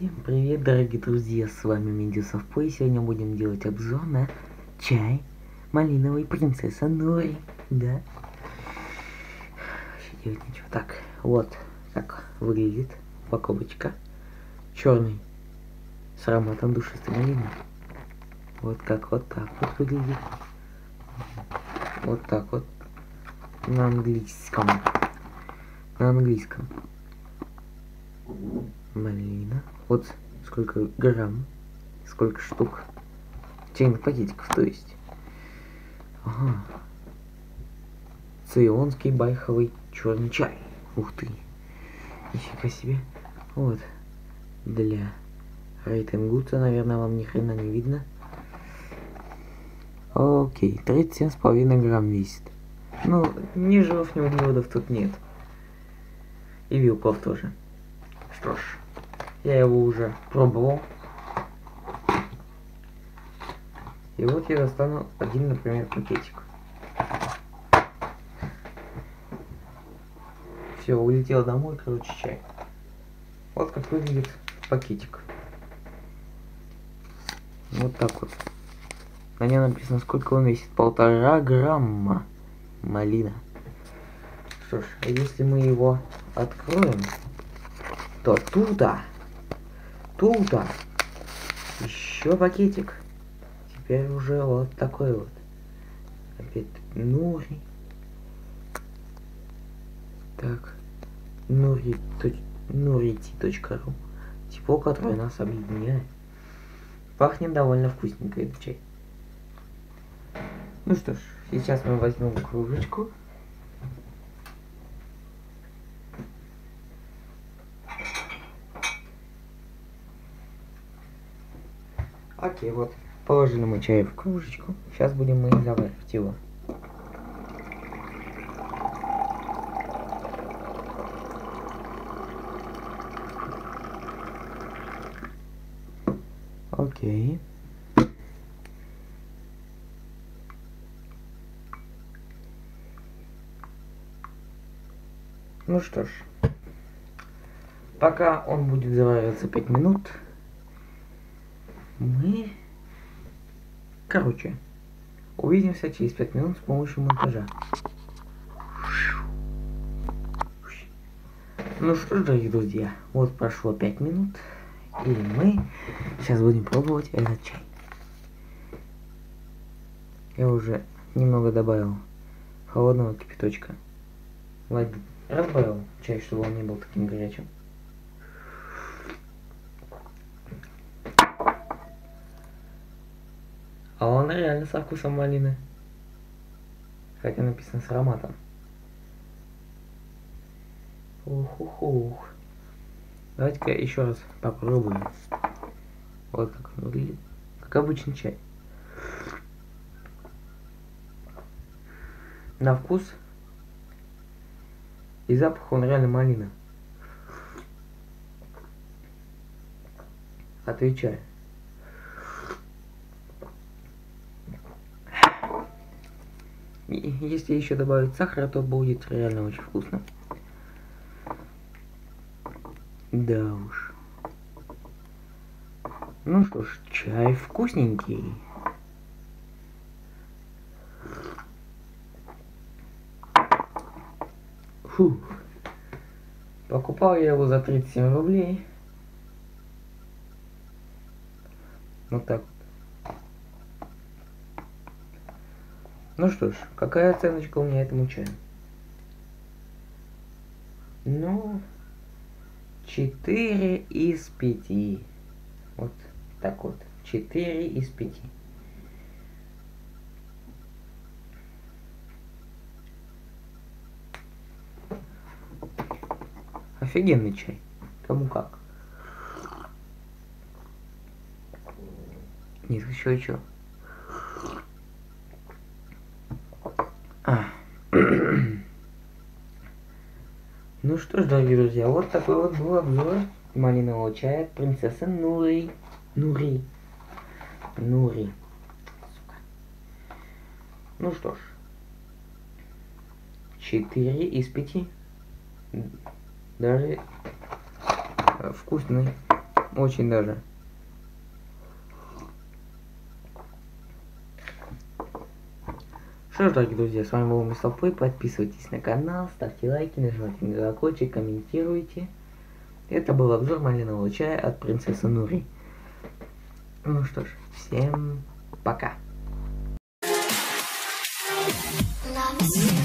Всем привет, дорогие друзья, с вами Медиусовпо, и сегодня будем делать обзор на чай малиновый принцесса Нури, да. Вообще делать ничего. Так, вот как выглядит упаковочка. Черный, с ароматом душистой малины. Вот так вот выглядит. Вот так вот. На английском. Малина. Вот сколько грамм, сколько штук. Чайных пакетиков, то есть. Ага. Цейлонский байховый черный чай. Ух ты. Нифига себе. Вот. Для рейтингута, наверное, вам ни хрена не видно. Окей, 37,5 грамм весит. Ну, ни жиров, ни углеводов тут нет. И белков тоже. Что ж, я его уже пробовал. И вот я достану один, например, пакетик. Все, улетел домой, короче, чай. Вот как выглядит пакетик. Вот так вот. На нем написано, сколько он весит. 1,5 грамма малина. Что ж, а если мы его откроем, то туда еще пакетик. Теперь уже вот такой вот. Опять Нури. Так. Nuriti.ru. Тепло, которое нас объединяет. Пахнет довольно вкусненько этот чай. Ну что ж, сейчас мы возьмем кружечку. Окей, вот. Положили мы чай в кружечку. Сейчас будем мы заваривать его. Окей. Ну что ж. Пока он будет завариваться 5 минут, мы... Короче, увидимся через 5 минут с помощью монтажа. Ну что ж, дорогие друзья, вот прошло 5 минут, и мы сейчас будем пробовать этот чай. Я уже немного добавил холодного кипяточка. Ладно, разбавил чай, чтобы он не был таким горячим. А он реально со вкусом малины. Хотя написано с ароматом. Ух. Давайте-ка еще раз попробуем. Вот как он выглядит. Как обычный чай. На вкус и запах он реально малина. Отвечаю. Если еще добавить сахара, то будет реально очень вкусно. Да уж. Ну что ж, чай вкусненький. Фу. Покупал я его за 37 рублей. Вот так. Ну что ж, какая оценочка у меня этому чаю? Ну, 4 из 5. Вот так вот. 4 из 5. Офигенный чай. Кому как. Нет, еще. Ну что ж, дорогие друзья, вот такой вот был обзор малинового чая от принцессы Нури. Ну что ж, 4 из 5. Даже вкусный. Очень даже. Что ж, дорогие друзья, с вами был Мистер Плей. Подписывайтесь на канал, ставьте лайки, нажимайте на колокольчик, комментируйте. Это был обзор малинового чая от принцессы Нури. Ну что ж, всем пока.